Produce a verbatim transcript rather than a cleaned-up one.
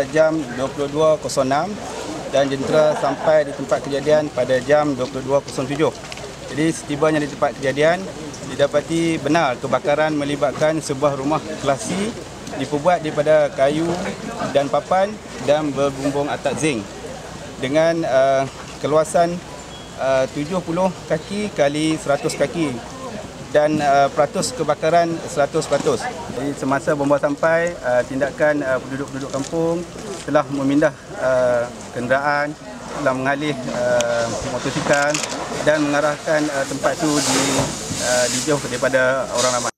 jam dua puluh dua kosong enam dan jentera sampai di tempat kejadian pada jam dua puluh dua kosong tujuh. Jadi setibanya di tempat kejadian, didapati benar kebakaran melibatkan sebuah rumah kelasi diperbuat daripada kayu dan papan dan berbumbung atap zinc dengan uh, keluasan uh, tujuh puluh kaki kali seratus kaki dan uh, peratus kebakaran seratus peratus. Jadi semasa bomba sampai, uh, tindakan uh, penduduk-penduduk kampung telah memindah uh, kenderaan, telah mengalih uh, motosikal dan mengarahkan uh, tempat itu di, uh, dijauh daripada orang ramai.